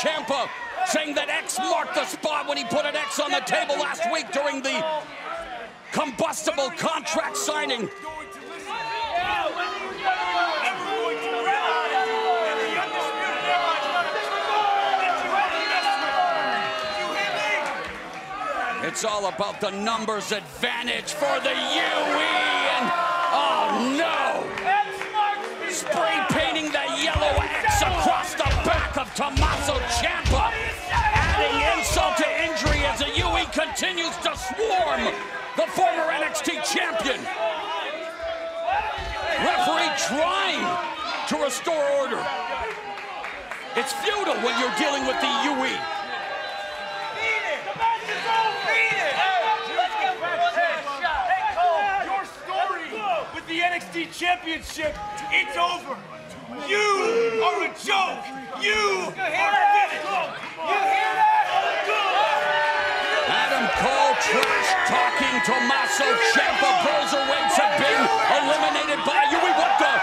Ciampa, saying that X marked the spot when he put an X on the table last week during the combustible contract signing. It's all about the numbers advantage for the UE, and oh no! Spray painting the yellow X across the back of Tommaso Ciampa, adding insult to injury as the UE continues to swarm the former NXT champion. Referee trying to restore order. It's futile when you're dealing with the UE. The NXT Championship, it's over. You are a joke. You are finished. You hear that? Adam Cole trash talking Tommaso Ciampa. Cruiserweights have been eliminated by Yui. What the?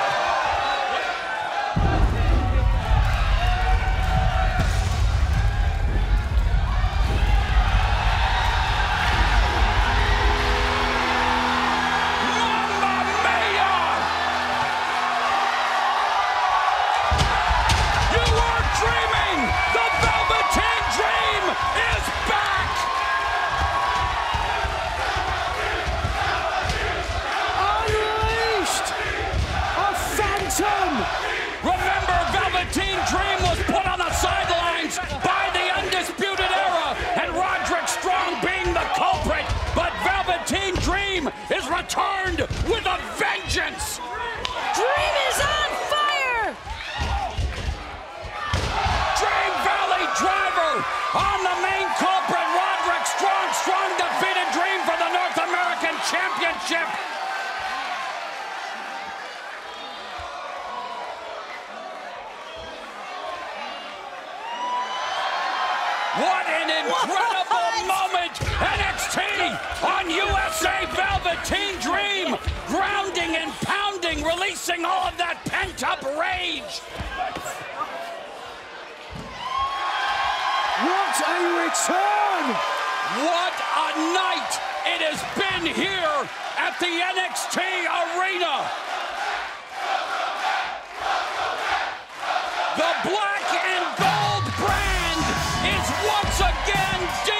Remember, Velveteen Dream was put on the sidelines by the Undisputed Era, and Roderick Strong being the culprit, but Velveteen Dream is returned with a vengeance! Dream is on fire! Dream Valley Driver on the main culprit, Roderick Strong. Strong defeated Dream for the North American Championship. What an incredible moment! NXT on USA. Velveteen Dream grounding and pounding, releasing all of that pent-up rage. What a return! What a night it has been here at the NXT Arena. The black and gold brand is once again